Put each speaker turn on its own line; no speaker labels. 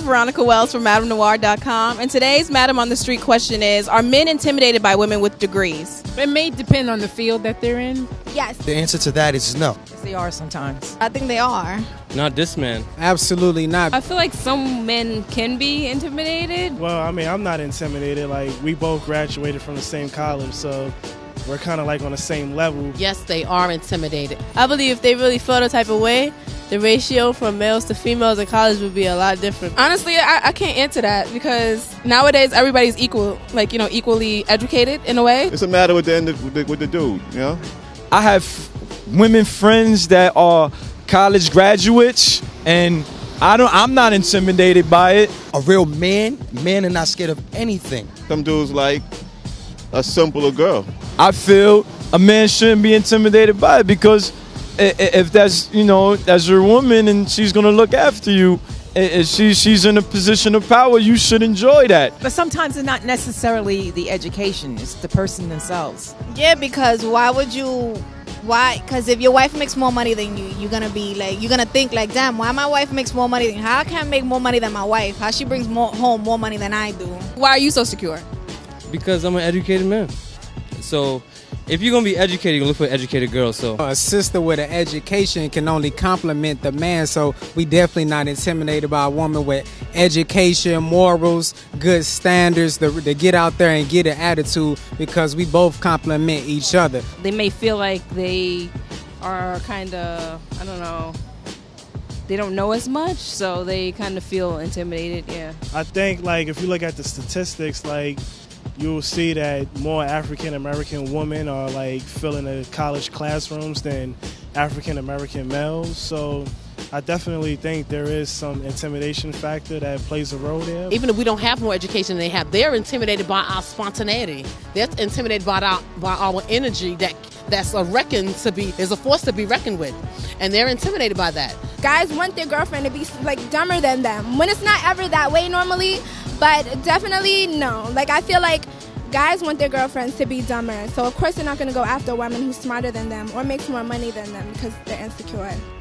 Veronica Wells from MadameNoir.com, and today's Madam on the Street question is, are men intimidated by women with degrees?
It may depend on the field that they're in.
Yes.
The answer to that is no.
They are sometimes.
I think they are.
Not this man.
Absolutely not.
I feel like some men can be intimidated.
Well, I mean, I'm not intimidated. Like, we both graduated from the same college, so we're kind of like on the same level.
Yes, they are intimidated.
I believe if they really feel the type of way, the ratio from males to females in college would be a lot different.
Honestly, I can't answer that because nowadays everybody's equal, like, you know, equally educated in a way.
It's a matter with the dude, you know?
I have women friends that are college graduates, and I'm not intimidated by it.
A real men are not scared of anything.
Some dudes like a simpler girl.
I feel a man shouldn't be intimidated by it because if that's your woman and she's gonna look after you, she's in a position of power, you should enjoy that.
But sometimes it's not necessarily the education, it's the person themselves.
Yeah, because because if your wife makes more money than you, you're gonna think like, damn, why my wife makes more money than how I can't make more money than my wife? How she brings home more money than I do?
Why are you so secure?
Because I'm an educated man. So if you're going to be educated, you're going to look for an educated girl. So
a sister with an education can only complement the man, so we definitely not intimidated by a woman with education, morals, good standards, to get out there and get an attitude, because we both complement each other.
They may feel like they are kind of, I don't know, they don't know as much, so they kind of feel intimidated, yeah.
I think, like, if you look at the statistics, like, you'll see that more African-American women are, like, filling the college classrooms than African-American males. So I definitely think there is some intimidation factor that plays a role there.
Even if we don't have more education than they have, they're intimidated by our spontaneity. They're intimidated by our energy that's is a force to be reckoned with. And they're intimidated by that.
Guys want their girlfriend to be, like, dumber than them. When it's not ever that way normally, but definitely no. Like, I feel like guys want their girlfriends to be dumber. So, of course, they're not going to go after a woman who's smarter than them or makes more money than them because they're insecure.